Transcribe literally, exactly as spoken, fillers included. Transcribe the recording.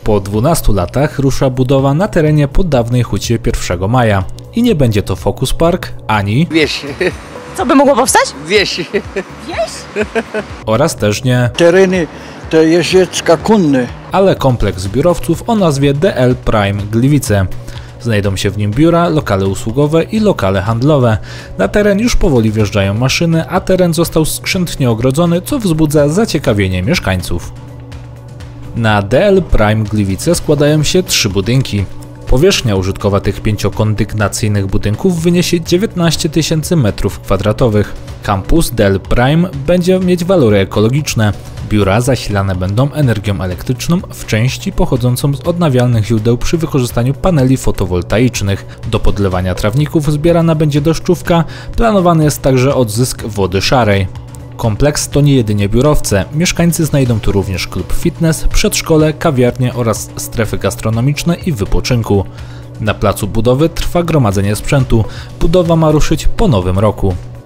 Po dwunastu latach rusza budowa na terenie po dawnej hucie pierwszego maja. I nie będzie to Focus Park, ani Wieś. Co by mogło powstać? Wieś. Wieś? oraz też nie, Tereny te jeździecko-konne. ale kompleks biurowców o nazwie D L Prime Gliwice. Znajdą się w nim biura, lokale usługowe i lokale handlowe. Na teren już powoli wjeżdżają maszyny, a teren został skrzętnie ogrodzony, co wzbudza zaciekawienie mieszkańców. Na D L Prime Gliwice składają się trzy budynki. Powierzchnia użytkowa tych pięciokondygnacyjnych budynków wyniesie dziewiętnaście tysięcy metrów kwadratowych. Kampus D L Prime będzie mieć walory ekologiczne. Biura zasilane będą energią elektryczną, w części pochodzącą z odnawialnych źródeł przy wykorzystaniu paneli fotowoltaicznych. Do podlewania trawników zbierana będzie deszczówka, planowany jest także odzysk wody szarej. Kompleks to nie jedynie biurowce, mieszkańcy znajdą tu również klub fitness, przedszkole, kawiarnie oraz strefy gastronomiczne i wypoczynku. Na placu budowy trwa gromadzenie sprzętu, budowa ma ruszyć po nowym roku.